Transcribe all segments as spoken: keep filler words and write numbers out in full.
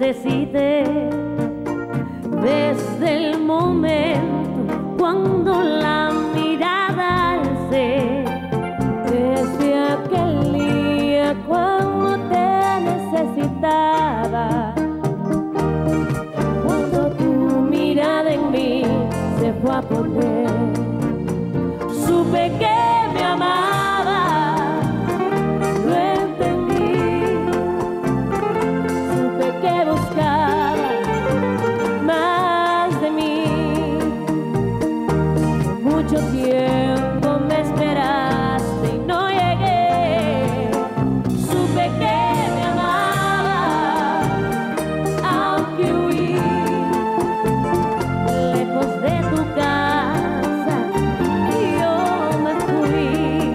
necesité. Desde el momento cuando la mirada alcé, desde aquel día cuando te necesitaba, cuando tu mirada en mí se fue a poner, supe que me amaba, lo entendí, supe que buscaba más de mí. Mucho tiempo me esperaste y no llegué, supe que me amaba, aunque huí lejos de tu casa y yo me fui.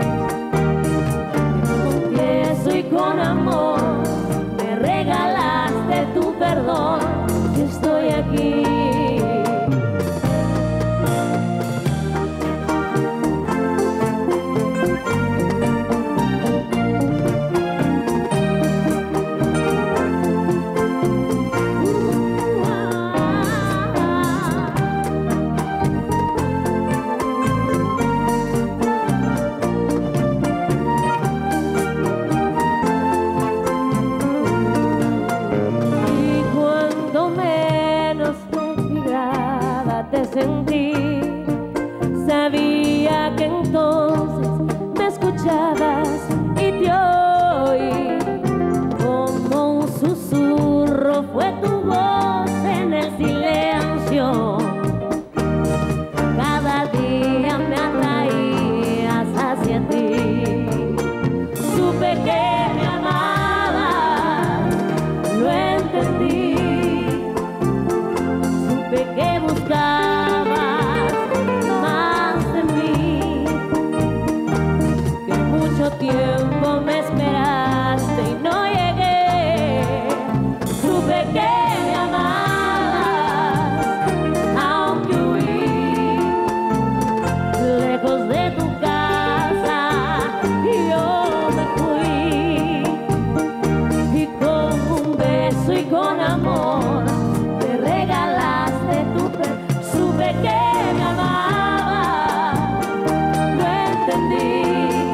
Confieso y con amor me regalaste tu perdón, y estoy aquí. Te sentí, sabía que entonces me escuchabas y te oí. Como un susurro fue tu voz en el silencio. Cada día me atraías hacia ti. Supe que me amabas, lo entendí. Supe que buscabas tiempo me esperaste y no llegué, supe que me amabas, aunque huí lejos de tu casa y yo me fui. Y con un beso y con amor te regalaste tu perdón, supe que me amabas, lo entendí.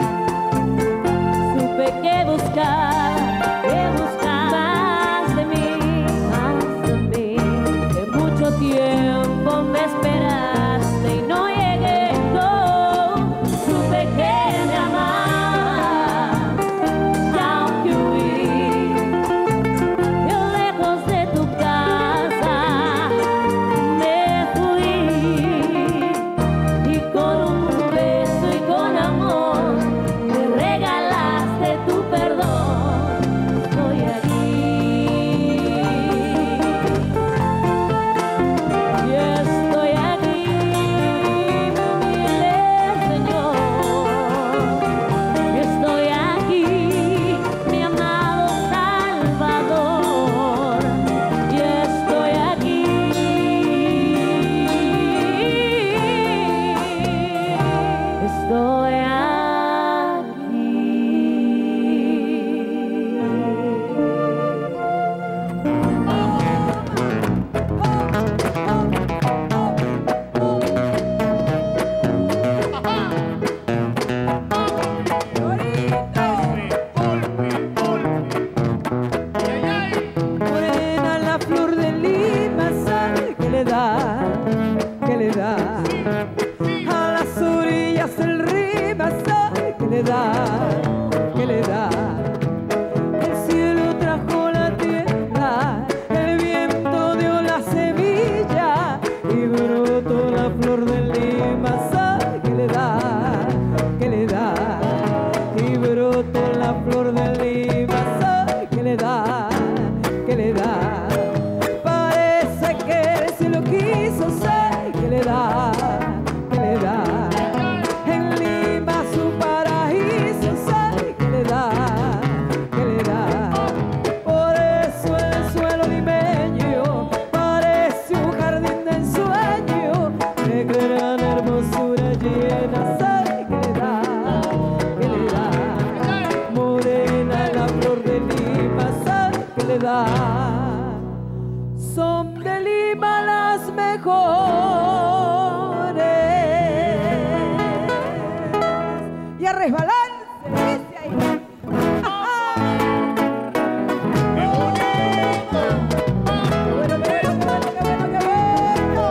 Que buscar, que buscar más de mí, más de mí. Que mucho tiempo me esperaste y no llegué, no. Supe que me amabas, y aunque huí lejos de tu casa, me fui. Y con un beso y con amor me regalaste tu perdón, estoy aquí. mejores. Y a resbalarse, dice ahí. ¡Qué bonito! ¡Qué bueno, qué bueno, qué bueno, qué bueno, qué bueno!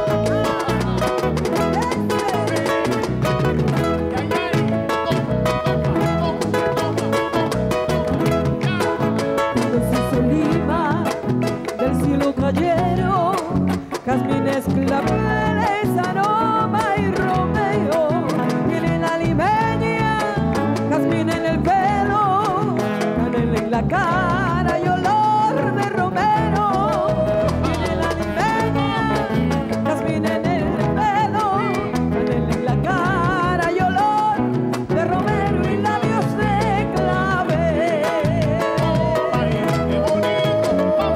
Cuando se hizo Lima, del cielo cayeron jazmines, claveles, aroma y romeo. Viene la limeña, jazmín en el pelo, canela en la cara y olor de romero. Viene la limeña, jazmín en el pelo, canela en la cara y olor de romero y labios de clavel. ¡Ay, qué bonito!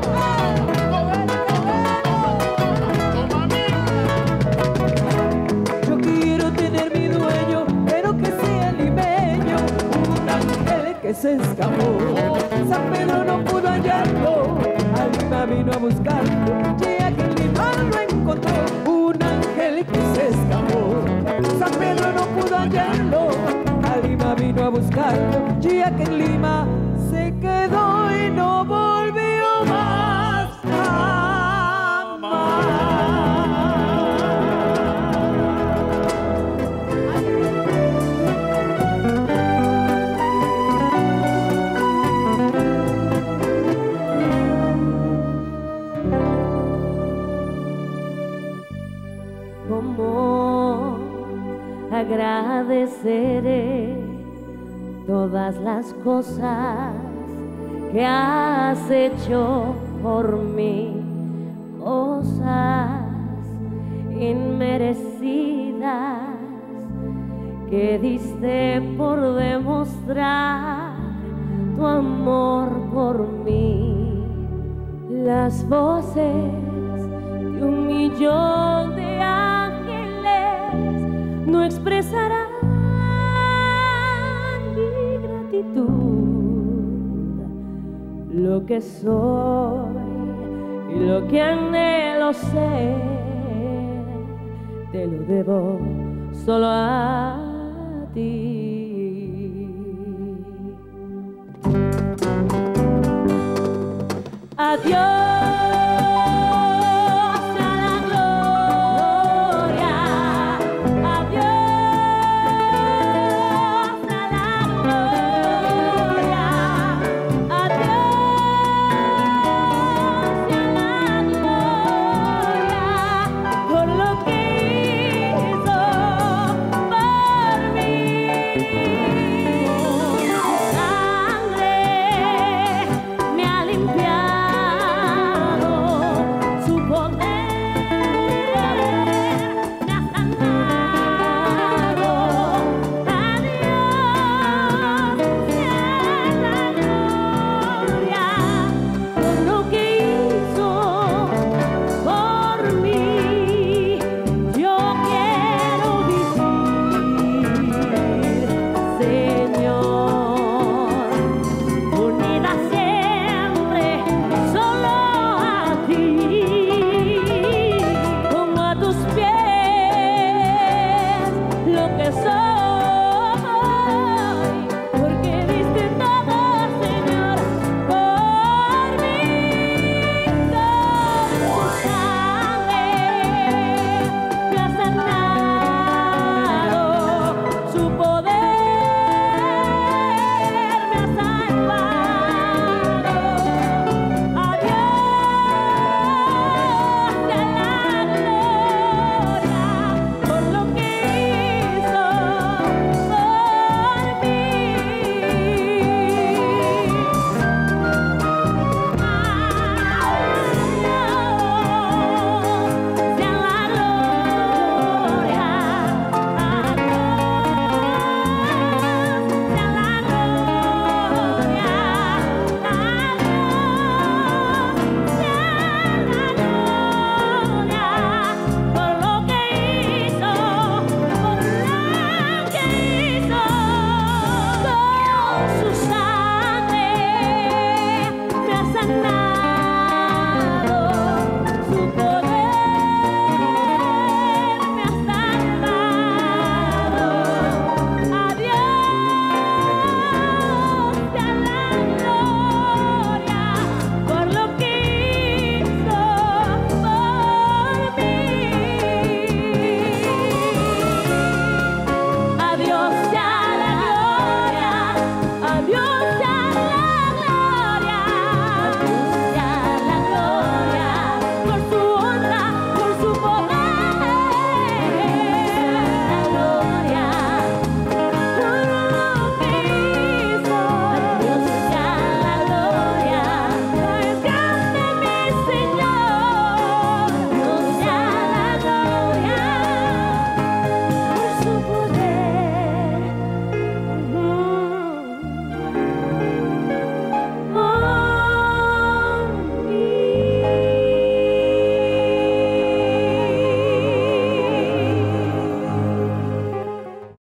¡Toma, Yo quiero tener mi dueño, pero que sea limeño, un ángel que se escapó. San Pedro no pudo hallarlo, a Lima vino a buscarlo, ya que en Lima lo encontró. Un ángel que se escapó. San Pedro no pudo hallarlo, a Lima vino a buscarlo, ya que en Lima se quedó y no volvió más jamás. ¿Cómo agradeceré todas las cosas que has hecho por mí? Cosas inmerecidas que diste por demostrar tu amor por mí. Las voces de un millón de ángeles no expresarán mi gratitud. Lo que soy y lo que anhelo ser, te lo debo solo a ti. Adiós.